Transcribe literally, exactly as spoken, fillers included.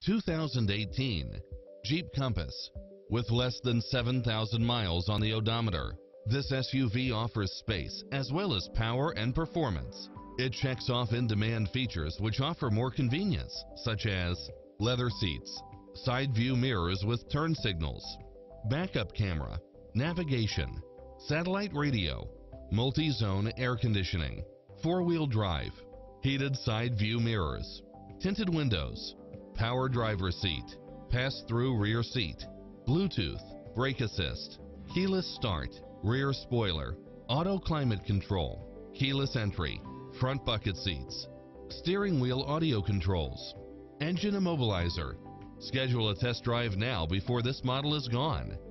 two thousand eighteen Jeep Compass. With less than seven thousand miles on the odometer, this S U V offers space as well as power and performance. It checks off in-demand features which offer more convenience, such as leather seats, side view mirrors with turn signals, backup camera, navigation, satellite radio, multi-zone air conditioning, four-wheel drive, heated side view mirrors, tinted windows, power driver seat, pass-through rear seat, Bluetooth, brake assist, keyless start, rear spoiler, auto climate control, keyless entry, front bucket seats, steering wheel audio controls, engine immobilizer. Schedule a test drive now before this model is gone.